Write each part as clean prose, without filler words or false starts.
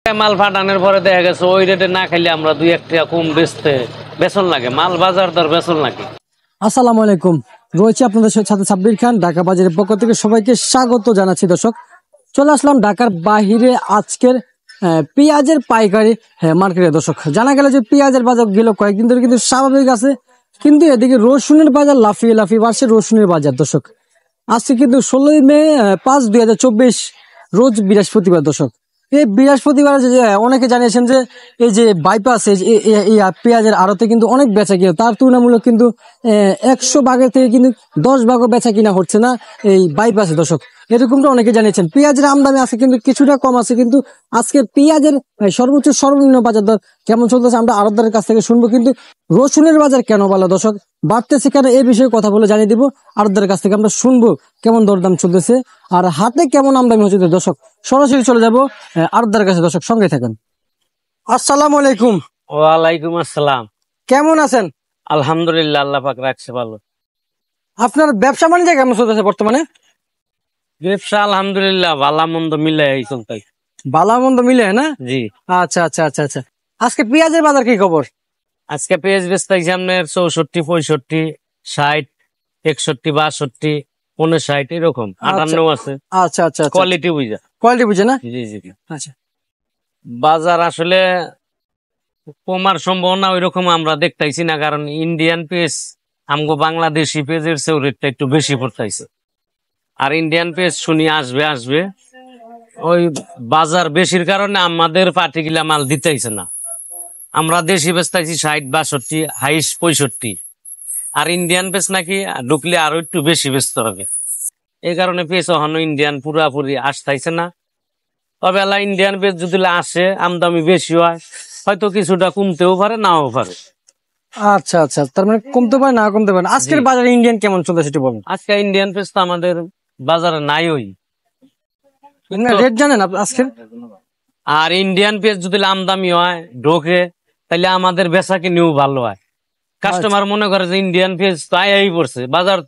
মাল ফাটানোর পরে দেখা গেছে ওই রেটে না খাইলে আমরা দুই এক টাকা কম বেচন লাগে, মাল বাজার দর বেচন লাগে। আসসালামু আলাইকুম, রয়েছে আপনাদের সাথে সাব্বির খান। ঢাকা বাজারের পক্ষ থেকে সবাইকে স্বাগত জানাচ্ছি। দর্শক, চলে আসলাম ঢাকার বাহিরে আজকের পেঁয়াজের পাইকারি মার্কেটে। দর্শক, জানা গেল যে পেঁয়াজের বাজার গেল কয়েকদিন ধরে কিন্তু স্বাভাবিক আছে, কিন্তু এদিকে রসুনের বাজার লাফিয়ে লাফিয়ে বাড়ছে। রসুনের বাজার দর্শক, আজকে কিন্তু 16ই মে 5, 2024 রোজ বৃহস্পতিবার। দর্শক, এই বৃহস্পতিবার অনেকে জানিয়েছেন যে এই যে বাইপাস পেঁয়াজের আড়তে কিন্তু অনেক বেচা কিনা, তার তুলনামূলক কিন্তু 100 ভাগের থেকে কিন্তু 10 ভাগও বেচা কিনা হচ্ছে না এই বাইপাসে। দর্শক, এরকমটা অনেকে জানিয়েছেন। পেঁয়াজের আমদানি আছে কিন্তু কিছুটা কম আছে, কিন্তু আজকে পেঁয়াজের সর্বোচ্চ সর্বনিম্ন বাজার দর কেমন চলতেছে আমরা আড়তদারের কাছ থেকে শুনবো। কিন্তু রসুনের বাজার কেন ভালো দর্শক বাড়তেছে কেন, এই বিষয়ে কথা বলে জানিয়ে দিব। আড়তদারের কাছ থেকে আমরা শুনবো কেমন দরদাম চলতেছে আর হাতে কেমন আমদানি হচ্ছে। দর্শক, সরাসরি চলে যাবো আড়তদারের কাছে। দর্শক, সঙ্গে থাকেন। আসসালামু আলাইকুম। ওয়ালাইকুম আসসালাম। কেমন আছেন? আলহামদুলিল্লাহ, আল্লাহ পাক রাখছে ভালো। আপনার ব্যবসা বাণিজ্য কেমন চলতেছে বর্তমানে? ব্যবসা আলহামদুলিল্লাহ ভালো মন্দ মিলে চলতে। ভালো মন্দ মিলে না? জি। আচ্ছা আচ্ছা আচ্ছা আচ্ছা। আজকে পেঁয়াজের বাজার কি খবর? আজকে পেঁয়াজ বেচতেছি আপনার 64, 65, 60, 61, 62, 59 এরকম 58 আছে। আচ্ছা আচ্ছা। কোয়ালিটি বুঝা। কোয়ালিটি বুঝে না? জি জি। আচ্ছা। বাজার আসলে কমার সম্ভাবনা ওই রকম আমরা দেখতেছি না, কারণ ইন্ডিয়ান পেঁয়াজ আমগো বাংলাদেশি পেঁয়াজের চেয়েও রেটটা একটু বেশি পড়তেছে। আর ইন্ডিয়ান পেঁয়াজ শুনি আসবে আসবে, ওই বাজার বেশির কারণে আমাদের পার্টিকুলার মাল দিতেইছে না। আমরা দেশি বেচতেছি 60, 62, হাইস 65, আর ইন্ডিয়ান পেঁয়াজ নাকি ঢুকলে আরো একটু বেশি বেচতে হবে। এই কারণে পেঁয়াজ এখনো ইন্ডিয়ান পুরাপুরি আসতেছে না। তবে ইন্ডিয়ান পেঁয়াজ যদি আসে আমদামি বেশি হয়, হয়তো কিছুটা কমতেও পারে, নাও পারে। আচ্ছা আচ্ছা, তার মানে কমতে পারে না কমতে পারে। আজকের বাজারে ইন্ডিয়ান কেমন চলতেছে একটু বলুন। আজকে ইন্ডিয়ান পেঁয়াজ তো আমাদের বাজারে নাই ওই রেট জানেন আজকের? আর ইন্ডিয়ান পেঁয়াজ যদি আমদামি হয় ঢোকে, তাহলে আমাদের বেচা কিনেও ভালো হয়। কাস্টমার মনে করে যে ইন্ডিয়ান পেঁয়াজ তো আই পড়ছে,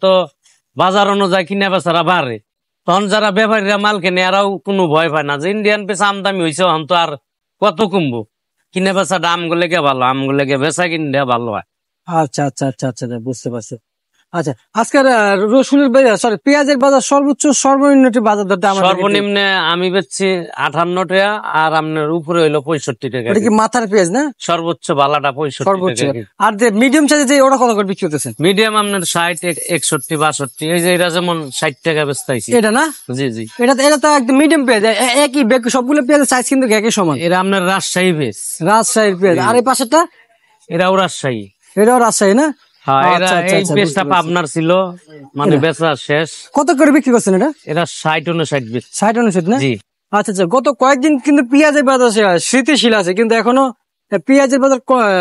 বাজার অনুযায়ী কিনা বেচারা বাড়ে, তখন যারা ব্যাপারীরা মাল কেনে এরাও কোনো ভয় পায় না যে ইন্ডিয়ান পেঁয়াজ আমদামি হয়েছে, তখন তো আর কত কমবো, কিনে বেচা দাম গুলো গে ভালো, আমগুলো গে বেচা কিনলে ভালো হয়। আচ্ছা আচ্ছা আচ্ছা আচ্ছা, বুঝতে পারছি। আচ্ছা, আজকের রসুনের বাজার সরি পেঁয়াজের বাজার সর্বোচ্চ সর্বনিম্ন বাজার দরটা আমার সর্বনিম্নে আমি বেচছি 58 টাকা, আর আপনার উপরে হইলো 65 টাকা। এটা কি মাথার পেঁয়াজ না? সর্বোচ্চ বালাটা 65 টাকা। আর যে মিডিয়াম সাইজে যে ওটা কত করে বিক্রি করতেছেন? মিডিয়াম আপনার 60, 61, 62, এই যে এটা যেমন 60 টাকা বেচতেছি। এটা না? জি জি। এটা তো একদম মিডিয়াম পেঁয়াজ, একই সবগুলো পেঁয়াজের সাইজ কিন্তু একই সমান। এরা আপনার রাজশাহী পেঁয়াজ। রাজশাহীর পেঁয়াজ। আর এই পাশেরটা? এরাও রাজশাহী। এটাও রাজশাহী না? হ্যাঁ, এই পেঁয়াজটা পাবনার ছিল, মানে বেচা শেষ। কত করে বিক্রি করছেন এটা? এরা 60, 59 বেচ। 60, 59 না? জি। আচ্ছা আচ্ছা। গত কয়েকদিন কিন্তু পেঁয়াজের বাজার স্মৃতিশীল আছে, কিন্তু এখনো পেঁয়াজের বাজার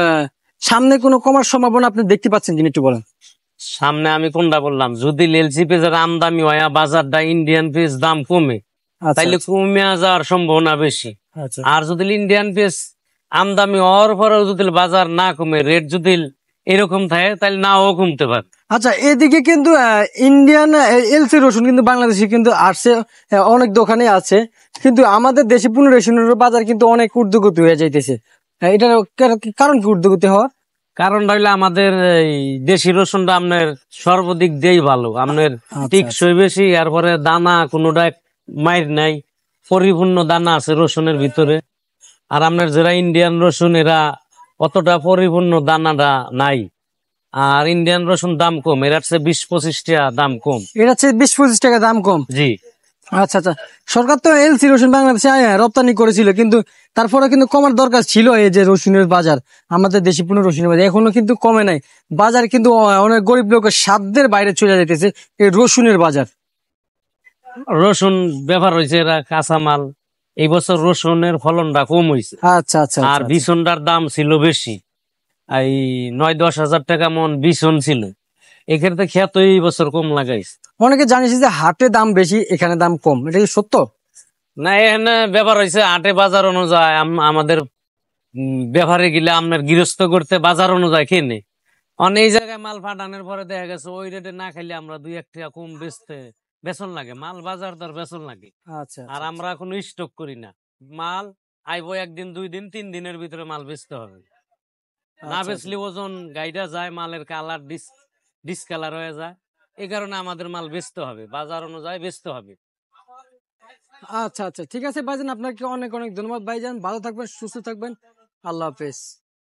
সামনে কোনো কমার সম্ভাবনা আপনি দেখতে পাচ্ছেন কিনা একটু বলেন। সামনে আমি কোনটা বললাম, যদি এলসি পেঁয়াজের আমদানি হয় বাজারটা ইন্ডিয়ান পেঁয়াজ দাম কমে, তাইলে কমে যাওয়ার সম্ভাবনা বেশি। আর যদি ইন্ডিয়ান পেঁয়াজ আমদানি হওয়ার পরেও যদি বাজার না কমে, রেট যদি এরকম থাকে, তাহলে নাও কমতে পারে। আচ্ছা, এদিকে কিন্তু ইন্ডিয়ান এলসি রসুন কিন্তু বাংলাদেশে কিন্তু আসছে, অনেক দোকানে আছে, কিন্তু আমাদের দেশি পণ্য রসুনের বাজার কিন্তু অনেক ঊর্ধ্বগতি হয়ে যাইতেছে। এটার কারণ কি ঊর্ধ্বগতি হওয়ার? কারণটা হইলে আমাদের এই দেশি রসুনটা আপনার সর্বদিক দিয়েই ভালো, আপনার টিকসই বেশি, এরপরে দানা কোনোটা মাইর নাই, পরিপূর্ণ দানা আছে রসুনের ভিতরে। আর আপনার যারা ইন্ডিয়ান রসুন এরা অতটা পরিপূর্ণ দানাটা নাই, আর ইন্ডিয়ান রসুন দাম কম, এর চেয়ে 20-25 টাকা দাম কম। এটা হচ্ছে 20-25 টাকা দাম কম। জি। আচ্ছা আচ্ছা। সরকার তো এলসি রসুন বাংলাদেশে রপ্তানি করেছিল, কিন্তু তারপরে কিন্তু কমার দরকার ছিল। এই যে রসুনের বাজার, আমাদের দেশি পণ্য রসুনের বাজার এখনো কিন্তু কমে নাই। বাজার কিন্তু অনেক গরিব লোকের সাধ্যের বাইরে চলে যাইতেছে এই রসুনের বাজার। রসুন ব্যবহার হয়েছে এরা কাঁচামাল, এই বছর রসুনের ফলনটা কম হয়েছে। আচ্ছা আচ্ছা। আর বিছনটার দাম ছিল বেশি, এই 9-10 হাজার টাকা মন বিছন ছিল, এক্ষেত্রে খেত এই বছর কম লাগাইছে। অনেকে জানিস যে হাটে দাম বেশি এখানে দাম কম, এটা কি সত্য? না, এখানে ব্যাপার হয়েছে হাটে বাজার অনুযায়ী আমাদের ব্যাপারে গেলে আপনার গৃহস্থ করতে বাজার অনুযায়ী কেনে, অনেক জায়গায় মাল ফাটানোর পরে দেখা গেছে ওই রেটে না খাইলে আমরা দুই এক টাকা কম বেচন লাগে, মাল বাজার দর বেচন লাগে। আচ্ছা। আর আমরা কোনো স্টক করি না মাল, আইবো একদিন 2 দিন 3 দিনের ভিতরে মাল বেচতে হবে। না আচ্ছা, বেচলে ওজন গাইডা যায়, মালের কালার ডিসকালার হয়ে যায়। এই কারণে আমাদের মাল বেচতে হবে, বাজার অনুযায়ী বেচতে হবে। আচ্ছা, আচ্ছা, ঠিক আছে ভাইজান, আপনাকে অনেক অনেক ধন্যবাদ ভাইজান। ভালো থাকবেন, সুস্থ থাকবেন। আল্লাহ হাফেজ।